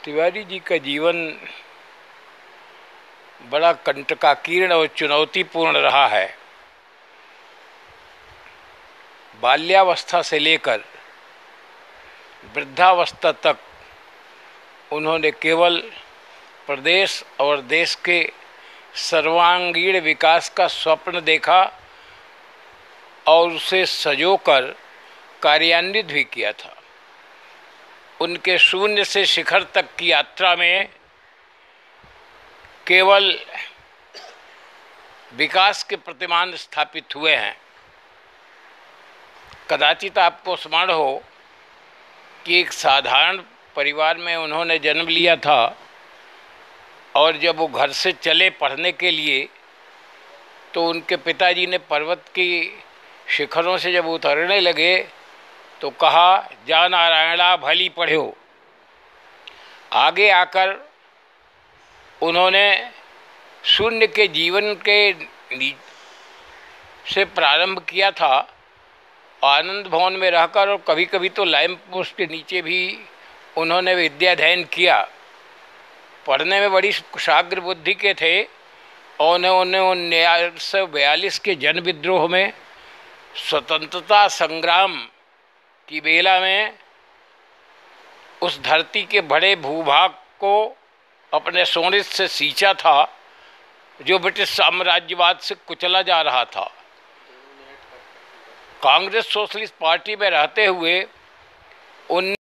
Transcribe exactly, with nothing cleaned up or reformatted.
तिवारी जी का जीवन बड़ा कंटकाकीर्ण और चुनौतीपूर्ण रहा है। बाल्यावस्था से लेकर वृद्धावस्था तक उन्होंने केवल प्रदेश और देश के सर्वांगीण विकास का स्वप्न देखा और उसे संजोकर कार्यान्वित भी किया था। उनके शून्य से शिखर तक की यात्रा में केवल विकास के प्रतिमान स्थापित हुए हैं। कदाचित आपको स्मरण हो कि एक साधारण परिवार में उन्होंने जन्म लिया था और जब वो घर से चले पढ़ने के लिए तो उनके पिताजी ने पर्वत की शिखरों से जब उतरने लगे तो कहा, जा नारायणा भली पढ़ो। आगे आकर उन्होंने शून्य के जीवन के से प्रारंभ किया था, आनंद भवन में रहकर, और कभी कभी तो लैंप पोस्ट के नीचे भी उन्होंने विद्याध्ययन किया। पढ़ने में बड़ी कुशाग्र बुद्धि के थे और उन्होंने उन्नीस सौ बयालीस के जन विद्रोह में स्वतंत्रता संग्राम की बेला में उस धरती के बड़े भूभाग को अपने सोने से सींचा था जो ब्रिटिश साम्राज्यवाद से कुचला जा रहा था। कांग्रेस सोशलिस्ट पार्टी में रहते हुए उन